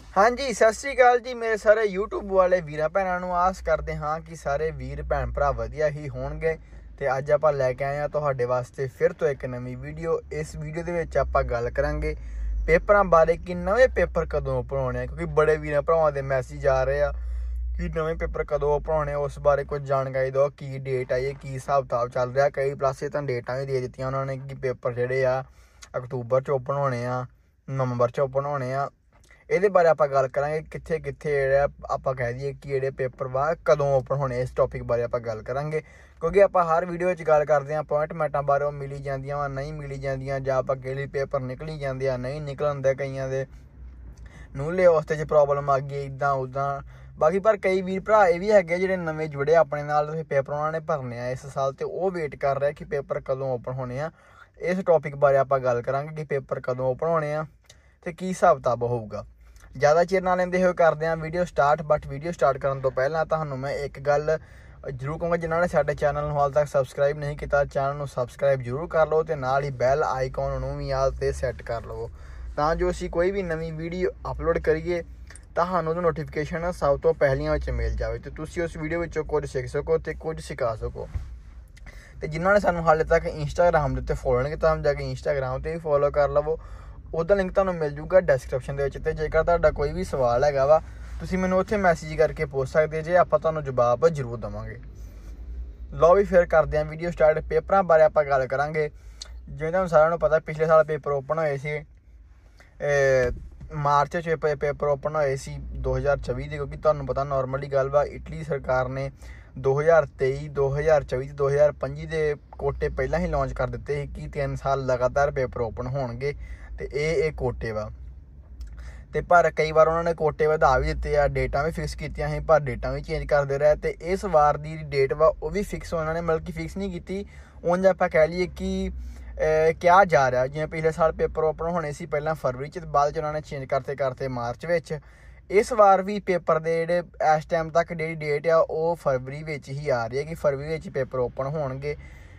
हाँ जी, सत श्री अकाल जी मेरे सारे यूट्यूब वाले वीरां भैणां नूं। आस करते हाँ कि सारे वीर भैन भरा वधिया ही होणगे। ते अज आपां लैके आए हां तुहाडे वास्ते फिर तो एक नवीं वीडियो। इस वीडियो दे विच आपां गल करांगे पेपरां बारे कि नवें पेपर कदों ओपन होने, क्योंकि बड़े वीरां भरावां दे मैसेज आ रहे आ कि नवें पेपर कदों ओपन होने। उस बारे कुछ जानकारी दो, की डेट आई है, की हिसाब किताब चल रहा। कई पासे तां डेटां भी दे दित्तियां उन्होंने कि पेपर जिहड़े आ अक्तूबर च ओपन होने आ, नवंबर च ओपन होने आ। ਇਹਦੇ ਬਾਰੇ ਆਪਾਂ ਗੱਲ ਕਰਾਂਗੇ ਕਿੱਥੇ ਕਿੱਥੇ ਜਿਹੜਾ ਆਪਾਂ ਕਹਿ ਦਈਏ ਕਿ ਜਿਹੜੇ ਪੇਪਰ ਵਾ ਕਦੋਂ ਓਪਨ ਹੋਣੇ। ਇਸ ਟੌਪਿਕ ਬਾਰੇ ਆਪਾਂ ਗੱਲ ਕਰਾਂਗੇ, ਕਿਉਂਕਿ ਆਪਾਂ ਹਰ ਵੀਡੀਓ ਵਿੱਚ ਗੱਲ ਕਰਦੇ ਹਾਂ ਅਪੁਆਇੰਟਮੈਂਟਾਂ ਬਾਰੇ। ਉਹ ਮਿਲੀ ਜਾਂਦੀਆਂ ਵਾ, ਨਹੀਂ ਮਿਲੀ ਜਾਂਦੀਆਂ, ਜਾਂ ਆਪਾਂ ਕਹਿ ਲਈ ਪੇਪਰ ਨਿਕਲੀ ਜਾਂਦੇ ਆ, ਨਹੀਂ ਨਿਕਲਣ ਦੇ ਕਈਆਂ ਦੇ ਨੂਲੇ ਉਸਤੇ 'ਚ ਪ੍ਰੋਬਲਮ ਆ ਗਈ ਇੱਦਾਂ ਉੱਦਾਂ। ਬਾਕੀ ਪਰ ਕਈ ਵੀਰ ਭਰਾ ਇਹ ਵੀ ਹੈਗੇ ਜਿਹੜੇ ਨਵੇਂ ਜੁੜੇ ਆਪਣੇ ਨਾਲ, ਪੇਪਰ ਉਹਨਾਂ ਨੇ ਭਰਨੇ ਆ ਇਸ ਸਾਲ, ਅਤੇ ਉਹ ਵੇਟ ਕਰ ਰਿਹਾ ਕਿ ਪੇਪਰ ਕਦੋਂ ਓਪਨ ਹੋਣੇ ਆ। ਇਸ ਟੌਪਿਕ ਬਾਰੇ ਆਪਾਂ ਗੱਲ ਕਰਾਂਗੇ ਕਿ ਪੇਪਰ ਕਦੋਂ ਓਪਨ ਹੋਣੇ ਆ ਅਤੇ ਕੀ ਹਿਸਾਬ ਕਿਤਾਬ ਹੋਊਗਾ। ज़्यादा चिर ना लेंदे होए करते हैं video start. But video start करने तो पहला तुहानूं मैं एक गल जरूर कहूँगा, जिन्होंने साडे चैनल हाल तक सबसक्राइब नहीं किया चैनल सबसक्राइब जरूर कर लो, तो नाल ही बैल आइकॉन भी आल ते सैट कर लो, तां जो असीं कोई भी नवीं वीडियो अपलोड करिए तुहानूं दी नोटिफिकेशन सब तो पहलियां विच मिल जाए, तो तुसीं उस वीडियो विचों कुछ सीख सको तो कुछ सिखा सको। तो जिन्होंने सानूं हाले तक इंस्टाग्राम दे उत्ते फॉलो नहीं किया, जाके इंस्टाग्राम ते भी फॉलो कर लवो। ਉਹਦਾ ਲਿੰਕ ਤੁਹਾਨੂੰ ਮਿਲ ਜੂਗਾ ਡਿਸਕ੍ਰਿਪਸ਼ਨ ਦੇ ਵਿੱਚ। ਤੇ ਜੇਕਰ ਤੁਹਾਡਾ ਕੋਈ ਵੀ ਸਵਾਲ ਹੈਗਾ ਵਾ ਤੁਸੀਂ ਮੈਨੂੰ ਉੱਥੇ ਮੈਸੇਜ ਕਰਕੇ ਪੁੱਛ ਸਕਦੇ ਜੇ, ਆਪਾਂ ਤੁਹਾਨੂੰ ਜਵਾਬ ਜ਼ਰੂਰ ਦੇਵਾਂਗੇ। ਲਓ ਵੀ ਫਿਰ ਕਰਦੇ ਹਾਂ ਵੀਡੀਓ ਸਟਾਰਟ। ਪੇਪਰਾਂ ਬਾਰੇ ਆਪਾਂ ਗੱਲ ਕਰਾਂਗੇ। ਜਿਵੇਂ ਤੁਹਾਨੂੰ ਸਾਰਿਆਂ ਨੂੰ ਪਤਾ ਪਿਛਲੇ ਸਾਲ ਪੇਪਰ ਓਪਨ ਹੋਏ ਸੀ, ਮਾਰਚ 'ਚ ਪੇਪਰ ਓਪਨ ਹੋਏ ਸੀ 2024 ਦੇ, ਕਿਉਂਕਿ ਤੁਹਾਨੂੰ ਪਤਾ ਨੋਰਮਲੀ ਗੱਲ ਵਾ ਇਟਲੀ ਸਰਕਾਰ ਨੇ 2023, 2024 ਤੇ 2025 ਦੇ ਕੋਟੇ ਪਹਿਲਾਂ ਹੀ ਲਾਂਚ ਕਰ ਦਿੱਤੇ ਸੀ ਕਿ 3 ਸਾਲ ਲਗਾਤਾਰ ਪੇਪਰ ਓਪਨ ਹੋਣਗੇ। ਤੇ ਇਹ ਕੋਟੇ ਵਾ, ਤੇ ਪਰ ਕਈ ਵਾਰ ਉਹਨਾਂ ਨੇ ਕੋਟੇ ਵਧਾ ਵੀ ਦਿੱਤੇ ਆ, ਡੇਟਾਂ ਵੀ ਫਿਕਸ ਕੀਤੀਆਂ ਸੀ, ਪਰ ਡੇਟਾਂ ਵੀ ਚੇਂਜ ਕਰਦੇ ਰਹੇ। ਤੇ ਇਸ ਵਾਰ ਦੀ ਡੇਟ ਵਾ ਉਹ ਵੀ ਫਿਕਸ ਉਹਨਾਂ ਨੇ ਮਤਲਬ ਕਿ ਫਿਕਸ ਨਹੀਂ ਕੀਤੀ, ਉਂਝ ਆਪਾਂ ਕਹਿ ਲਈਏ ਕਿ ਕਿਹਾ ਜਾ ਰਿਹਾ। ਜਿਵੇਂ ਪਿਛਲੇ ਸਾਲ ਪੇਪਰ ਓਪਨ ਹੋਣੇ ਸੀ ਪਹਿਲਾਂ ਫਰਵਰੀ 'ਚ, ਬਾਅਦ 'ਚ ਉਹਨਾਂ ਨੇ ਚੇਂਜ ਕਰਤੇ ਮਾਰਚ ਵਿੱਚ। ਇਸ ਵਾਰ ਵੀ ਪੇਪਰ ਦੇ ਜਿਹੜੇ ਇਸ ਟਾਈਮ ਤੱਕ ਜਿਹੜੀ ਡੇਟ ਆ ਉਹ ਫਰਵਰੀ ਵਿੱਚ ਹੀ ਆ ਰਹੀ ਹੈ ਕਿ ਫਰਵਰੀ ਵਿੱਚ ਪੇਪਰ ਓਪਨ ਹੋਣਗੇ।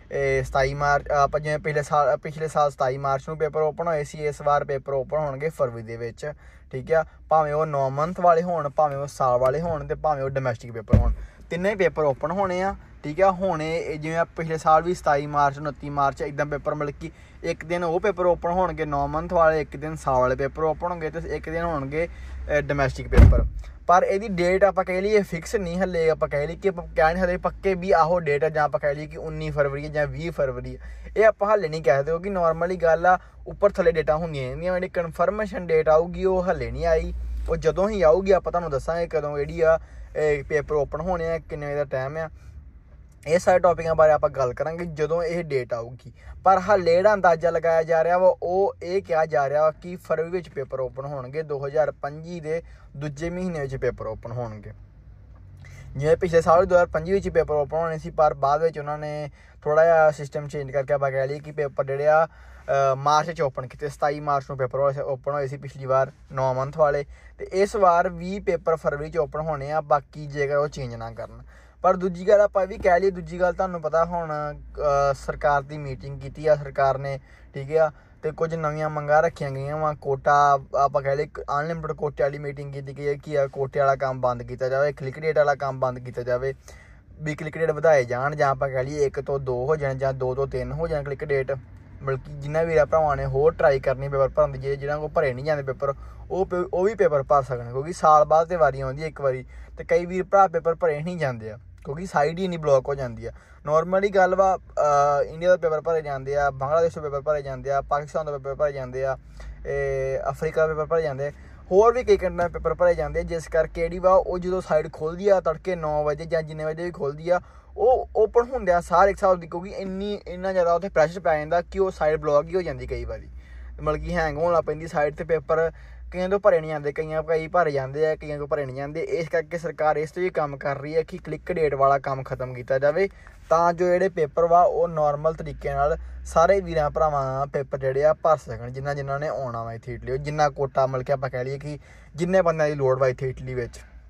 27 ਮਾਰਚ ਆਪਾਂ ਜਿਵੇਂ ਪਿਛਲੇ ਸਾਲ 27 ਮਾਰਚ ਨੂੰ ਪੇਪਰ ਓਪਨ ਹੋਏ ਸੀ, ਇਸ ਵਾਰ ਪੇਪਰ ਓਪਨ ਹੋਣਗੇ ਫਰਵਰੀ ਦੇ ਵਿੱਚ। ਠੀਕ ਆ, ਭਾਵੇਂ ਉਹ 9 ਮੰਥ ਵਾਲੇ ਹੋਣ, ਭਾਵੇਂ ਉਹ ਸਾਲ ਵਾਲੇ ਹੋਣ, ਅਤੇ ਭਾਵੇਂ ਉਹ ਡੋਮੈਸਟਿਕ ਪੇਪਰ ਹੋਣ, ਤਿੰਨੇ ਪੇਪਰ ਓਪਨ ਹੋਣੇ ਆ। ਠੀਕ ਆ, ਹੁਣ ਜਿਵੇਂ ਪਿਛਲੇ ਸਾਲ ਵੀ 27 ਮਾਰਚ 29 ਮਾਰਚ ਇੱਦਾਂ ਪੇਪਰ ਮਤਲਬ ਕਿ ਇੱਕ ਦਿਨ ਉਹ ਪੇਪਰ ਓਪਨ ਹੋਣਗੇ 9 ਮੰਥ ਵਾਲੇ, ਇੱਕ ਦਿਨ ਸਾਲ ਵਾਲੇ ਪੇਪਰ ਓਪਨ ਹੋਣਗੇ, ਅਤੇ ਇੱਕ ਦਿਨ ਹੋਣਗੇ ਡੋਮੈਸਟਿਕ ਪੇਪਰ। ਪਰ ਇਹਦੀ ਡੇਟ ਆਪਾਂ ਕਹਿ ਲਈਏ ਫਿਕਸ ਨਹੀਂ ਹਲੇ, ਆਪਾਂ ਕਹਿ ਲਈਏ ਕਿ ਆਪਾਂ ਕਹਿ ਨਹੀਂ ਸਕਦੇ ਪੱਕੇ ਵੀ ਆਹੋ ਡੇਟ ਆ, ਜਾਂ ਆਪਾਂ ਕਹਿ ਲਈਏ ਕਿ 19 ਫਰਵਰੀ ਜਾਂ 20 ਫਰਵਰੀ ਇਹ ਆਪਾਂ ਹਾਲੇ ਨਹੀਂ ਕਹਿ ਸਕਦੇ, ਕਿਉਂਕਿ ਨੋਰਮਲੀ ਗੱਲ ਆ ਉੱਪਰ ਥੱਲੇ ਡੇਟਾਂ ਹੁੰਦੀਆਂ ਰਹਿੰਦੀਆਂ। ਜਿਹੜੀ ਕਨਫਰਮੇਸ਼ਨ ਡੇਟ ਆਊਗੀ ਉਹ ਹਲੇ ਨਹੀਂ ਆਈ, ਉਹ ਜਦੋਂ ਹੀ ਆਊਗੀ ਆਪਾਂ ਤੁਹਾਨੂੰ ਦੱਸਾਂਗੇ ਕਦੋਂ ਜਿਹੜੀ ਆ ਪੇਪਰ ਓਪਨ ਹੋਣੇ ਆ, ਕਿੰਨੇ ਵਜੇ ਦਾ ਟਾਈਮ ਆ। ਇਹ ਸਾਰੇ ਟੌਪਿਕਾਂ ਬਾਰੇ ਆਪਾਂ ਗੱਲ ਕਰਾਂਗੇ ਜਦੋਂ ਇਹ ਡੇਟ ਆਊਗੀ। ਪਰ ਹਾਲੇ ਜਿਹੜਾ ਅੰਦਾਜ਼ਾ ਲਗਾਇਆ ਜਾ ਰਿਹਾ ਵਾ ਉਹ ਇਹ ਕਿਹਾ ਜਾ ਰਿਹਾ ਵਾ ਕਿ ਫਰਵਰੀ ਵਿੱਚ ਪੇਪਰ ਓਪਨ ਹੋਣਗੇ, 2025 ਦੇ ਦੂਜੇ ਮਹੀਨੇ ਵਿੱਚ ਪੇਪਰ ਓਪਨ ਹੋਣਗੇ। ਜਿਵੇਂ ਪਿਛਲੇ ਸਾਲ 2025 ਵਿੱਚ ਪੇਪਰ ਓਪਨ ਹੋਣੇ ਸੀ, ਪਰ ਬਾਅਦ ਵਿੱਚ ਉਹਨਾਂ ਨੇ ਥੋੜ੍ਹਾ ਜਿਹਾ ਸਿਸਟਮ ਚੇਂਜ ਕਰਕੇ ਆਪਾਂ ਕਹਿ ਲਈਏ ਕਿ ਪੇਪਰ ਜਿਹੜੇ ਆ ਮਾਰਚ 'ਚ ਓਪਨ ਕੀਤੇ। 27 ਮਾਰਚ ਨੂੰ ਪੇਪਰ ਓਪਨ ਹੋਏ ਸੀ ਪਿਛਲੀ ਵਾਰ 9 ਮੰਥ ਵਾਲੇ, ਅਤੇ ਇਸ ਵਾਰ 20 ਪੇਪਰ ਫਰਵਰੀ 'ਚ ਓਪਨ ਹੋਣੇ ਆ, ਬਾਕੀ ਜੇਕਰ ਉਹ ਚੇਂਜ ਨਾ ਕਰਨ। ਪਰ ਦੂਜੀ ਗੱਲ ਆਪਾਂ ਵੀ ਕਹਿ ਲਈਏ, ਦੂਜੀ ਗੱਲ ਤੁਹਾਨੂੰ ਪਤਾ ਹੁਣ ਸਰਕਾਰ ਦੀ ਮੀਟਿੰਗ ਕੀਤੀ ਆ ਸਰਕਾਰ ਨੇ। ਠੀਕ ਆ, ਅਤੇ ਕੁਝ ਨਵੀਆਂ ਮੰਗਾਂ ਰੱਖੀਆਂ ਗਈਆਂ ਵਾ। ਕੋਟਾ ਆਪਾਂ ਕਹਿ ਲਈਏ ਅਨਲਿਮਿਟਡ ਕੋਟੇ ਵਾਲੀ ਮੀਟਿੰਗ ਕੀਤੀ ਗਈ ਹੈ ਕਿ ਕੋਟੇ ਵਾਲਾ ਕੰਮ ਬੰਦ ਕੀਤਾ ਜਾਵੇ, ਕਲਿੱਕ ਡੇਟ ਵਾਲਾ ਕੰਮ ਬੰਦ ਕੀਤਾ ਜਾਵੇ, ਵੀ ਕਲਿੱਕ ਡੇਟ ਵਧਾਏ ਜਾਣ, ਜਾਂ ਆਪਾਂ ਕਹਿ ਲਈਏ 1 ਤੋਂ 2 ਹੋ ਜਾਣ ਜਾਂ 2 ਤੋਂ 3 ਹੋ ਜਾਣ ਕਲਿੱਕ ਡੇਟ। ਬਲਕਿ ਜਿਨ੍ਹਾਂ ਵੀਰਾਂ ਭਰਾਵਾਂ ਨੇ ਹੋਰ ਟਰਾਈ ਕਰਨੀ ਪੇਪਰ ਭਰਨ ਦੀ, ਜਿਹਨਾਂ ਕੋਲ ਭਰੇ ਨਹੀਂ ਜਾਂਦੇ ਪੇਪਰ, ਉਹ ਵੀ ਪੇਪਰ ਭਰ ਸਕਣ, ਕਿਉਂਕਿ ਸਾਲ ਬਾਅਦ ਤੇ ਵਾਰੀ ਆਉਂਦੀ ਇੱਕ ਵਾਰੀ, ਅਤੇ ਕਈ ਵੀਰ ਭਰਾ ਪੇਪਰ ਭਰੇ ਨਹੀਂ ਜਾਂਦੇ ਆ ਕਿਉਂਕਿ ਸਾਈਡ ਹੀ ਨਹੀਂ ਬਲੋਕ ਹੋ ਜਾਂਦੀ ਆ। ਨੋਰਮਲੀ ਗੱਲ ਵਾ ਇੰਡੀਆ ਦੇ ਪੇਪਰ ਭਰੇ ਜਾਂਦੇ ਆ, ਬੰਗਲਾਦੇਸ਼ ਤੋਂ ਪੇਪਰ ਭਰੇ ਜਾਂਦੇ ਆ, ਪਾਕਿਸਤਾਨ ਤੋਂ ਪੇਪਰ ਭਰੇ ਜਾਂਦੇ ਆ, ਅਫਰੀਕਾ ਦੇ ਪੇਪਰ ਭਰੇ ਜਾਂਦੇ, ਹੋਰ ਵੀ ਕਈ ਕੰਟਰੀਆਂ ਦੇ ਪੇਪਰ ਭਰੇ ਜਾਂਦੇ। ਜਿਸ ਕਰਕੇ ਜਿਹੜੀ ਵਾ ਉਹ ਜਦੋਂ ਸਾਈਡ ਖੁੱਲ੍ਹਦੀ ਆ ਤੜਕੇ 9 ਵਜੇ ਜਾਂ ਜਿੰਨੇ ਵਜੇ ਵੀ ਖੁੱਲ੍ਹਦੀ ਆ, ਉਹ ਓਪਨ ਹੁੰਦੇ ਆ ਸਾਰੇ ਇੱਕ ਹਿਸਾਬ ਦੀ, ਕਿਉਂਕਿ ਇੰਨਾ ਜ਼ਿਆਦਾ ਉੱਥੇ ਪ੍ਰੈਸ਼ਰ ਪੈ ਜਾਂਦਾ ਕਿ ਉਹ ਸਾਈਡ ਬਲੋਕ ਹੀ ਹੋ ਜਾਂਦੀ ਕਈ ਵਾਰੀ, ਮਤਲਬ ਕਿ ਹੈਂਗ ਹੋਣ ਲੱਗ ਪੈਂਦੀ ਸਾਈਡ 'ਤੇ ਪੇਪਰ। ਕਈਆਂ ਤੋਂ ਭਰੇ ਨਹੀਂ ਜਾਂਦੇ, ਕਈ ਭਰੇ ਜਾਂਦੇ ਆ, ਕਈਆਂ ਤੋਂ ਭਰੇ ਨਹੀਂ ਜਾਂਦੇ। ਇਸ ਕਰਕੇ ਸਰਕਾਰ ਇਸ 'ਤੇ ਵੀ ਕੰਮ ਕਰ ਰਹੀ ਹੈ ਕਿ ਕਲਿੱਕ ਡੇਟ ਵਾਲਾ ਕੰਮ ਖਤਮ ਕੀਤਾ ਜਾਵੇ, ਤਾਂ ਜੋ ਜਿਹੜੇ ਪੇਪਰ ਵਾ ਉਹ ਨੋਰਮਲ ਤਰੀਕੇ ਨਾਲ ਸਾਰੇ ਵੀਰਾਂ ਭਰਾਵਾਂ ਪੇਪਰ ਜਿਹੜੇ ਆ ਭਰ ਸਕਣ, ਜਿਨ੍ਹਾਂ ਨੇ ਆਉਣਾ ਵਾ ਇੱਥੇ ਇਟਲੀ, ਜਿੰਨਾ ਕੋਟਾ ਮਤਲਬ ਕਿ ਆਪਾਂ ਕਹਿ ਲਈਏ ਕਿ ਜਿੰਨੇ ਬੰਦਿਆਂ ਦੀ ਲੋੜ ਵਾ ਇੱਥੇ ਇਟਲੀ ਵਿੱਚ।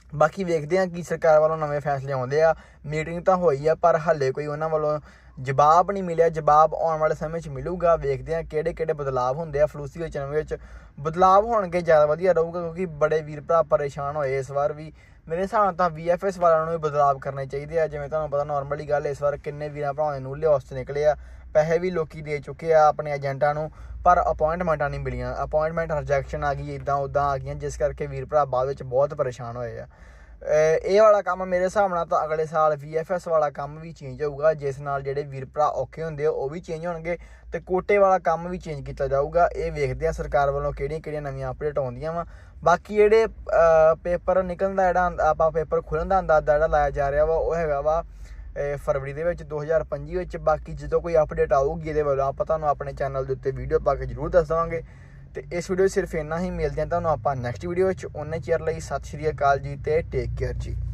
ਬਾਕੀ ਵੇਖਦੇ ਹਾਂ ਕੀ ਸਰਕਾਰ ਵੱਲੋਂ ਨਵੇਂ ਫੈਸਲੇ ਆਉਂਦੇ ਆ। ਮੀਟਿੰਗ ਤਾਂ ਹੋਈ ਆ ਪਰ ਹਾਲੇ ਕੋਈ ਉਹਨਾਂ ਵੱਲੋਂ ਜਵਾਬ ਨਹੀਂ ਮਿਲਿਆ। ਜਵਾਬ ਆਉਣ ਵਾਲੇ ਸਮੇਂ 'ਚ ਮਿਲੂਗਾ। ਵੇਖਦੇ ਹਾਂ ਕਿਹੜੇ ਬਦਲਾਵ ਹੁੰਦੇ ਆ ਫਲੂਸੀ ਵਿੱਚ ਨਵੇਂ ਵਿੱਚ ਬਦਲਾਵ ਹੋਣਗੇ ਜ਼ਿਆਦਾ ਵਧੀਆ ਰਹੂਗਾ, ਕਿਉਂਕਿ ਬੜੇ ਵੀਰ ਭਰਾ ਪਰੇਸ਼ਾਨ ਹੋਏ ਇਸ ਵਾਰ ਵੀ। ਮੇਰੇ ਹਿਸਾਬ ਨਾਲ ਤਾਂ VFS ਵਾਲਿਆਂ ਨੂੰ ਵੀ ਬਦਲਾਵ ਕਰਨੇ ਚਾਹੀਦੇ ਆ। ਜਿਵੇਂ ਤੁਹਾਨੂੰ ਪਤਾ ਨੋਰਮਲੀ ਗੱਲ ਇਸ ਵਾਰ ਕਿੰਨੇ ਵੀਰਾਂ ਭਰਾਵਾਂ ਦੇ ਨੂਲੇ ਉਸ 'ਚ ਨਿਕਲੇ ਆ, ਪੈਸੇ ਵੀ ਲੋਕੀ ਦੇ ਚੁੱਕੇ ਆ ਆਪਣੇ ਏਜੰਟਾਂ ਨੂੰ, ਪਰ ਅਪੋਇੰਟਮੈਂਟਾਂ ਨਹੀਂ ਮਿਲੀਆਂ। ਅਪੋਇੰਟਮੈਂਟ ਰਿਜੈਕਸ਼ਨ ਆ ਗਈ, ਇੱਦਾਂ ਉੱਦਾਂ ਆ ਗਈਆਂ, ਜਿਸ ਕਰਕੇ ਵੀਰ ਭਰਾ ਬਾਅਦ ਵਿੱਚ ਬਹੁਤ ਪਰੇਸ਼ਾਨ ਹੋਏ ਆ। ਇਹ ਵਾਲਾ ਕੰਮ ਮੇਰੇ ਹਿਸਾਬ ਨਾਲ ਤਾਂ ਅਗਲੇ ਸਾਲ VFS ਵਾਲਾ ਕੰਮ ਵੀ ਚੇਂਜ ਹੋਊਗਾ, ਜਿਸ ਨਾਲ ਜਿਹੜੇ ਵੀਰ ਭਰਾ ਔਖੇ ਹੁੰਦੇ ਆ ਉਹ ਵੀ ਚੇਂਜ ਹੋਣਗੇ ਅਤੇ ਕੋਟੇ ਵਾਲਾ ਕੰਮ ਵੀ ਚੇਂਜ ਕੀਤਾ ਜਾਊਗਾ। ਇਹ ਵੇਖਦੇ ਆ ਸਰਕਾਰ ਵੱਲੋਂ ਕਿਹੜੀਆਂ ਨਵੀਆਂ ਅਪਡੇਟ ਆਉਂਦੀਆਂ ਵਾ। ਬਾਕੀ ਜਿਹੜੇ ਪੇਪਰ ਨਿਕਲਣ ਦਾ ਜਿਹੜਾ ਆਪਾਂ ਪੇਪਰ ਖੁੱਲ੍ਹਣ ਦਾ ਅੰਦਾਜ਼ਾ ਜਿਹੜਾ ਲਾਇਆ ਜਾ ਰਿਹਾ ਵਾ ਉਹ ਹੈਗਾ ਵਾ ਫਰਵਰੀ ਦੇ ਵਿੱਚ 2025 ਵਿੱਚ। ਬਾਕੀ ਜਦੋਂ ਕੋਈ ਅਪਡੇਟ ਆਊਗੀ ਇਹਦੇ ਵੱਲੋਂ ਆਪਾਂ ਤੁਹਾਨੂੰ ਆਪਣੇ ਚੈਨਲ ਦੇ ਉੱਤੇ ਵੀਡੀਓ ਪਾ ਕੇ ਜ਼ਰੂਰ ਦੱਸ ਦੇਵਾਂਗੇ। ਤੇ ਇਸ ਵੀਡੀਓ ਸਿਰਫ ਇੰਨਾ ਹੀ। ਮਿਲਦੇ ਹਾਂ ਤੁਹਾਨੂੰ ਆਪਾਂ ਨੈਕਸਟ ਵੀਡੀਓ ਵਿੱਚ। ਉਨੇ ਚਿਰ ਲਈ ਸਤਿ ਸ਼੍ਰੀ ਅਕਾਲ ਜੀ ਤੇ ਟੇਕ ਕੇਅਰ ਜੀ।